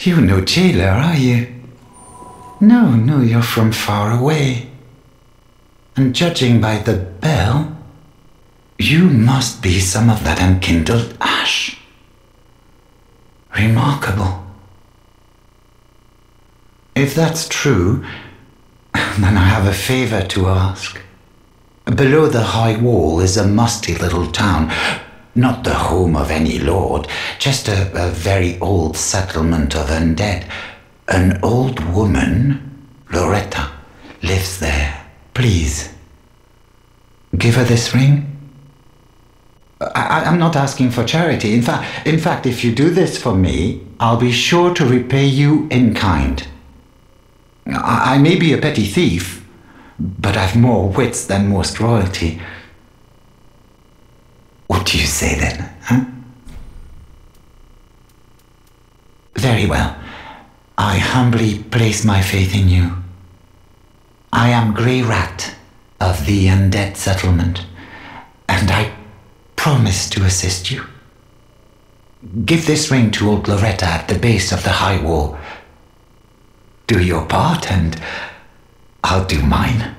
You're no jailer, are you? No, you're from far away. And judging by the bell, you must be some of that unkindled ash. Remarkable. If that's true, then I have a favor to ask. Below the high wall is a musty little town, not the home of any lord, just a very old settlement of undead. An old woman, Loretta, lives there. Please, give her this ring. I'm not asking for charity. In fact, if you do this for me, I'll be sure to repay you in kind. I may be a petty thief, but I've more wits than most royalty. What do you say then, huh? Very well. I humbly place my faith in you. I am Grey Rat of the Undead Settlement, and I promise to assist you. Give this ring to old Loretta at the base of the high wall. Do your part, and I'll do mine.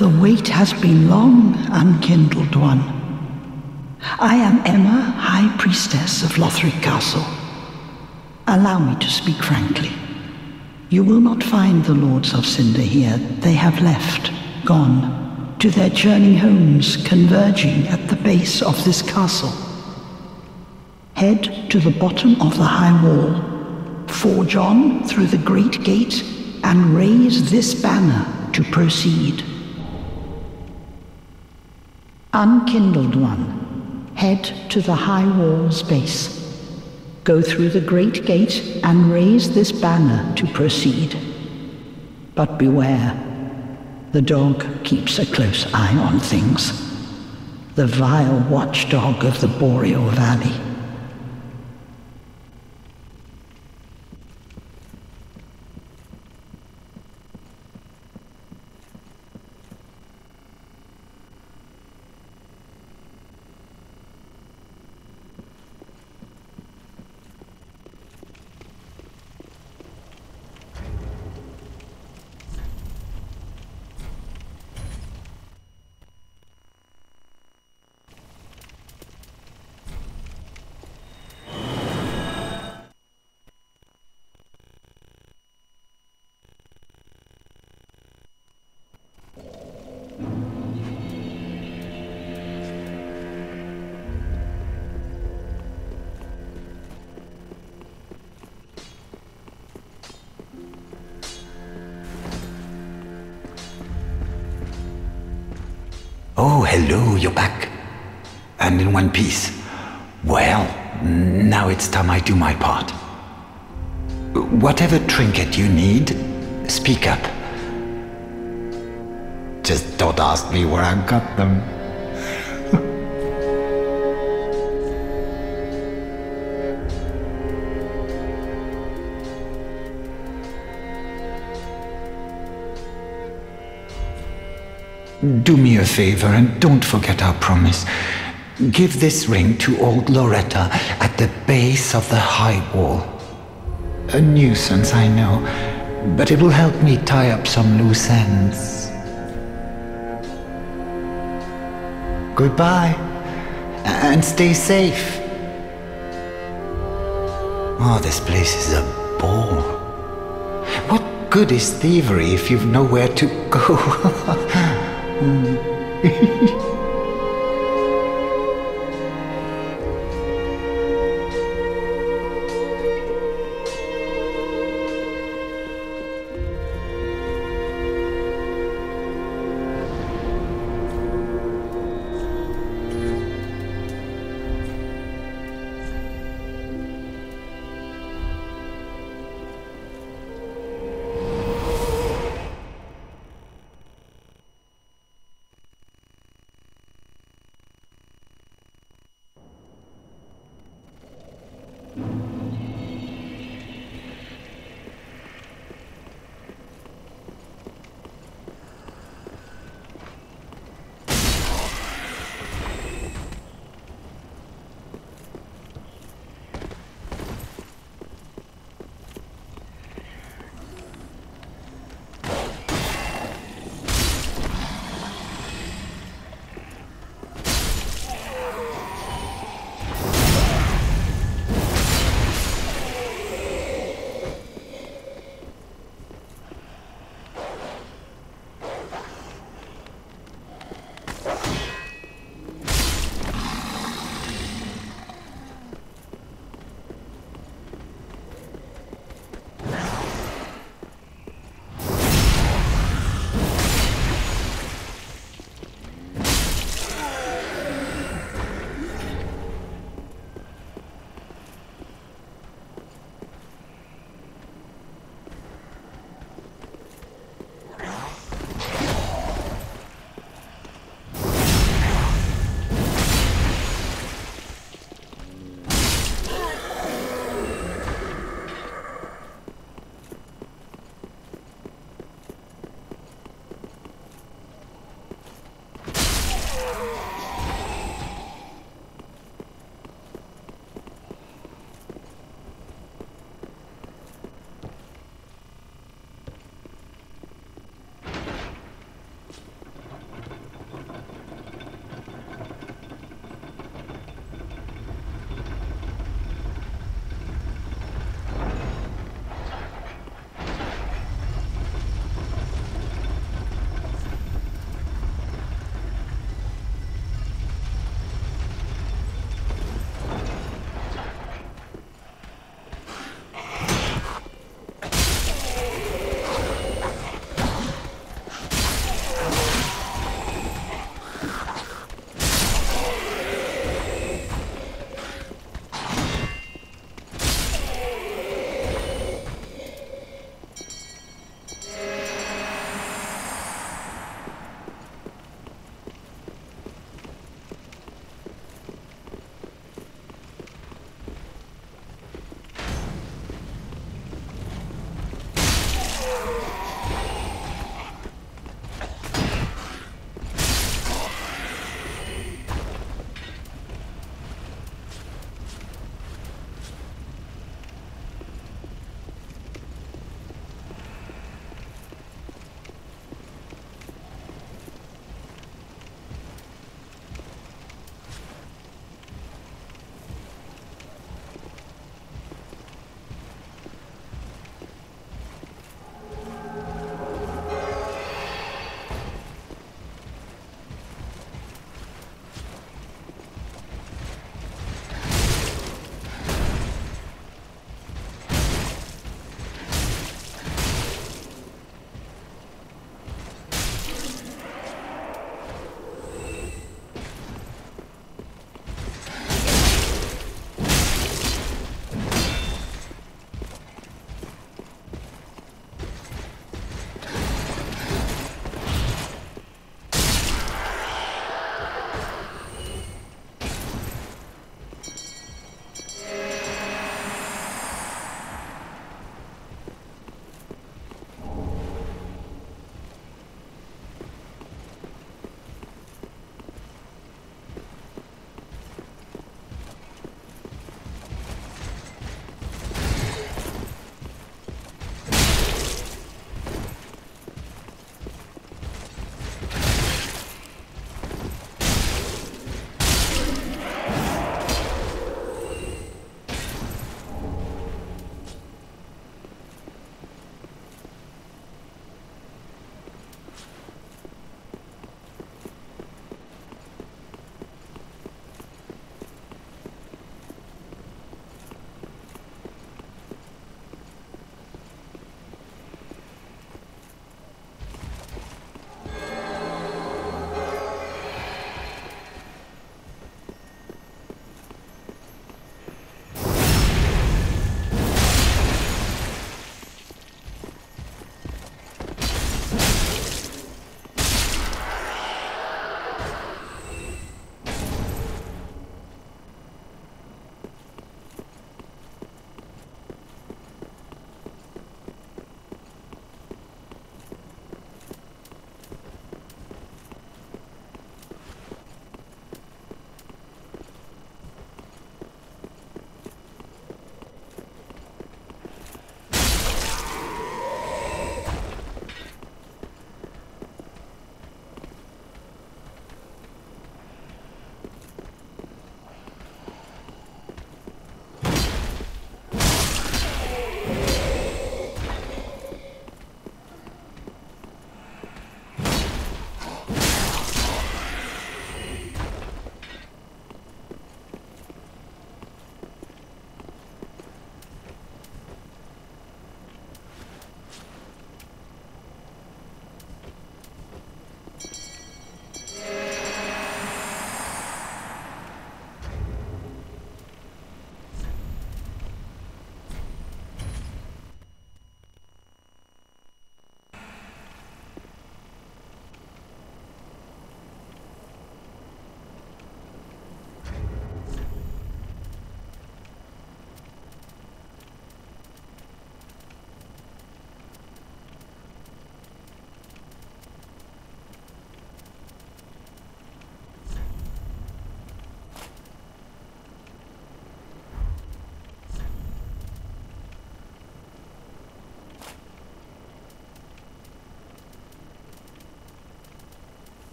The wait has been long, unkindled one. I am Emma, High Priestess of Lothric Castle. Allow me to speak frankly. You will not find the Lords of Cinder here. They have left, gone, to their churning homes converging at the base of this castle. Head to the bottom of the high wall, forge on through the great gate, and raise this banner to proceed. Unkindled one, head to the high wall's base. Go through the great gate and raise this banner to proceed. But beware, the dog keeps a close eye on things. The vile watchdog of the Boreal Valley. Oh, hello, you're back. And in one piece. Well, now it's time I do my part. Whatever trinket you need, speak up. Just don't ask me where I got them. Do me a favor and don't forget our promise. Give this ring to old Loretta at the base of the high wall. A nuisance, I know, but it will help me tie up some loose ends. Goodbye, and stay safe. Oh, this place is a bore. What good is thievery if you've nowhere to go?